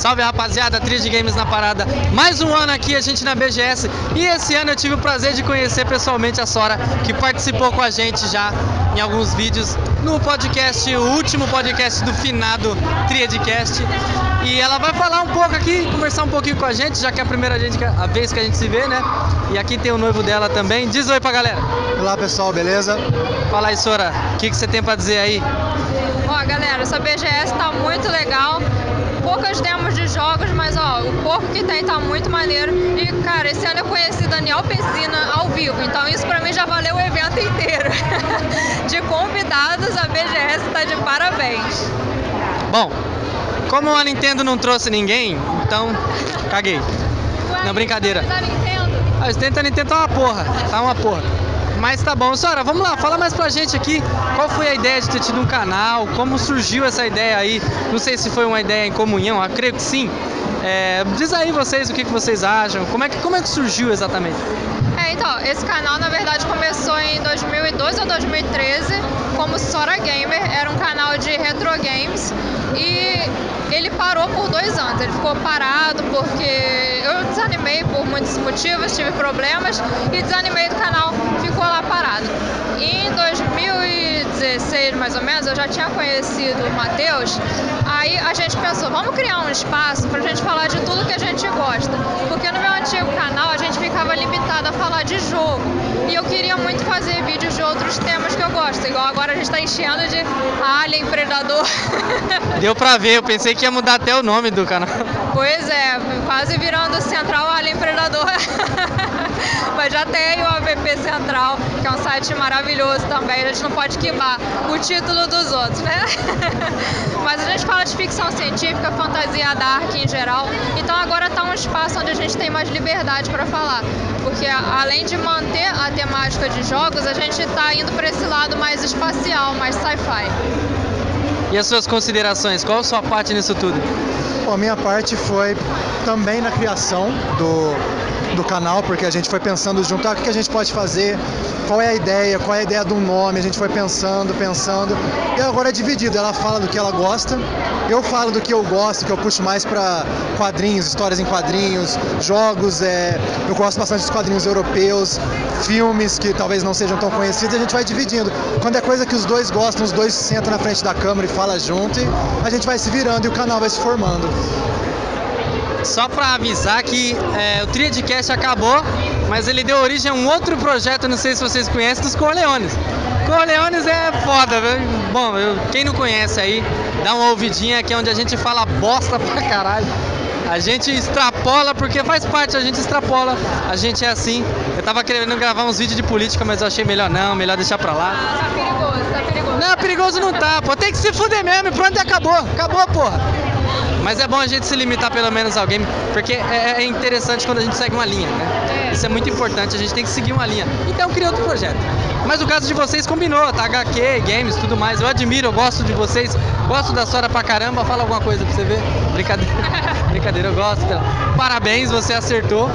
Salve, rapaziada, Tríade Games na parada. Mais um ano aqui, a gente na BGS. E esse ano eu tive o prazer de conhecer pessoalmente a Sora, que participou com a gente já em alguns vídeos no podcast, o último podcast do finado Tríadecast. E ela vai falar um pouco aqui, conversar um pouquinho com a gente, já que é a vez que a gente se vê, né? E aqui tem o noivo dela também. Diz oi pra galera. Olá pessoal, beleza? Fala aí, Sora, o que você tem pra dizer aí? Ó, galera, essa BGS tá muito legal. Poucas demos de jogos, mas ó, o pouco que tem tá muito maneiro. E cara, esse ano eu conheci Daniel Pesina ao vivo, então isso pra mim já valeu o evento inteiro. De convidados, a BGS tá de parabéns. Bom, como a Nintendo não trouxe ninguém, então caguei. Ué, não, brincadeira. Da Nintendo? A Nintendo tá uma porra. Mas tá bom, Sora, vamos lá, fala mais pra gente aqui, qual foi a ideia de ter tido um canal, como surgiu essa ideia aí, não sei se foi uma ideia em comunhão, eu creio que sim. Diz aí vocês o que vocês acham, como é que surgiu exatamente? Então, esse canal na verdade começou em 2012 ou 2013 como Sora Gamer, era um canal de retro games e ele parou por 2 anos, ele ficou parado porque eu desanimei por muitos motivos, tive problemas e desanimei do canal, ficou lá parado. E em 2016 mais ou menos, eu já tinha conhecido o Matheus, aí a gente pensou, vamos criar um espaço pra gente falar de tudo que a gente gosta, porque no meu antigo canal a gente ficava limitado a falar de jogo, e eu queria muito fazer vídeos de outros temas que eu gosto, igual agora a gente tá enchendo de Alien, Predador. Deu pra ver, eu pensei que ia mudar até o nome do canal. Pois é, quase virando Central Alien Predador. Mas já tem o AVP Central, que é um site maravilhoso também, a gente não pode queimar o título dos outros, né? Mas a gente fala de ficção científica, fantasia dark em geral, então agora tá um espaço onde a gente tem mais liberdade para falar, porque além de manter a temática de jogos, a gente tá indo para esse lado mais espacial, mais sci-fi. E as suas considerações, qual a sua parte nisso tudo? Bom, a minha parte foi também na criação do canal, porque a gente foi pensando junto, o que a gente pode fazer, qual é a ideia do nome, a gente foi pensando, e agora é dividido, ela fala do que ela gosta, eu falo do que eu gosto, que eu puxo mais pra quadrinhos, histórias em quadrinhos, jogos, eu gosto bastante dos quadrinhos europeus, filmes que talvez não sejam tão conhecidos, a gente vai dividindo. Quando é coisa que os dois gostam, os dois sentam na frente da câmera e falam junto, e a gente vai se virando e o canal vai se formando. Só pra avisar que o Tríadecast acabou, mas ele deu origem a um outro projeto, não sei se vocês conhecem, dos Corleones. Corleones é foda, viu? Bom, quem não conhece aí, dá uma ouvidinha, que é onde a gente fala bosta pra caralho. A gente extrapola, porque faz parte, a gente extrapola, a gente é assim. Eu tava querendo gravar uns vídeos de política, mas eu achei melhor deixar pra lá. Ah, tá perigoso. Não, perigoso não tá, pô, tem que se fuder mesmo, pronto, acabou, porra. Mas é bom a gente se limitar pelo menos ao game, porque é interessante quando a gente segue uma linha, né? Isso é muito importante, a gente tem que seguir uma linha. Então criei outro projeto. Mas o caso de vocês combinou, tá? HQ, games, tudo mais. Eu admiro, eu gosto de vocês, gosto da Sora pra caramba. Fala alguma coisa pra você ver. Brincadeira, eu gosto dela. Parabéns, você acertou.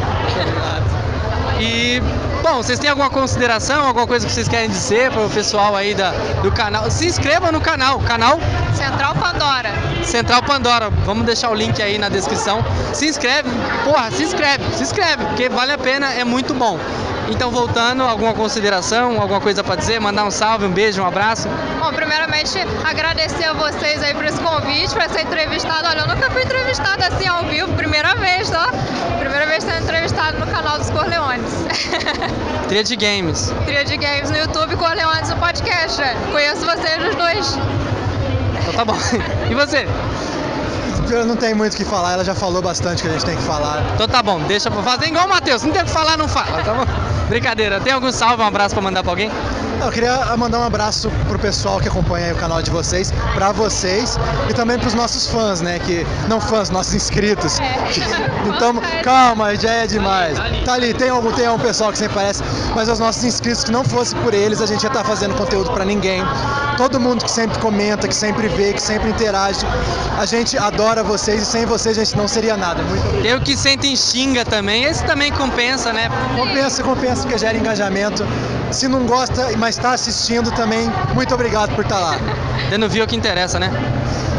E, bom, vocês têm alguma consideração, alguma coisa que vocês querem dizer para o pessoal aí do canal? Se inscreva no canal, Central Pandora. Central Pandora, vamos deixar o link aí na descrição. Se inscreve, porra, se inscreve, porque vale a pena, é muito bom. Então, voltando, alguma consideração, alguma coisa para dizer? Mandar um salve, um beijo, um abraço? Bom, primeiramente, agradecer a vocês aí por esse convite, para ser entrevistado. Olha, eu nunca fui entrevistada assim ao vivo, primeira vez, tá? Primeira vez sendo entrevistado no canal dos Corleones. Tríade Games. Tríade Games no YouTube, Corleones no podcast. Conheço vocês os dois. Então tá bom. E você? Eu não tenho muito o que falar, ela já falou bastante que a gente tem que falar. Então tá bom, deixa pra fazer igual o Matheus, não tem o que falar, não fala, tá bom? Brincadeira, tem algum salve, um abraço pra mandar pra alguém? Eu queria mandar um abraço pro pessoal que acompanha aí o canal de vocês, pra vocês e também pros nossos fãs, né? Nossos inscritos. Então, calma, já é demais. Tá ali, tem um pessoal que sempre aparece, mas os nossos inscritos, que não fosse por eles, a gente ia estar fazendo conteúdo pra ninguém. Todo mundo que sempre comenta, que sempre vê, que sempre interage, a gente adora vocês e sem vocês a gente não seria nada. Muito obrigado. Tem o que sentem xinga também, esse também compensa, né? Compensa porque gera engajamento. Se não gosta, mas está assistindo também, muito obrigado por estar lá. Dando view é o que interessa, né? Hã?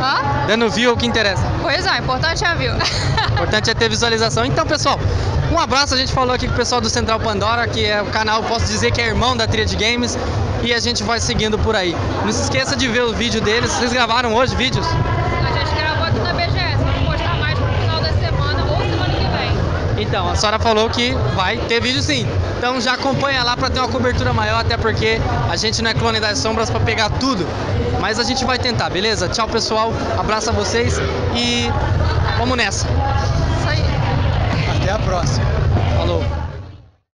Dando view é o que interessa. Pois é, o importante é a view. O importante é ter visualização. Então, pessoal, um abraço. A gente falou aqui com o pessoal do Central Pandora, que é o canal, posso dizer que é irmão da Tríade Games. E a gente vai seguindo por aí. Não se esqueça de ver o vídeo deles. Vocês gravaram hoje vídeos? A gente gravou aqui na BGS, vamos postar mais pro final da semana ou semana que vem. Então, a senhora falou que vai ter vídeo sim. Então já acompanha lá para ter uma cobertura maior, até porque a gente não é Clone das Sombras para pegar tudo. Mas a gente vai tentar, beleza? Tchau, pessoal. Abraço a vocês e vamos nessa. Isso aí. Até a próxima. Falou.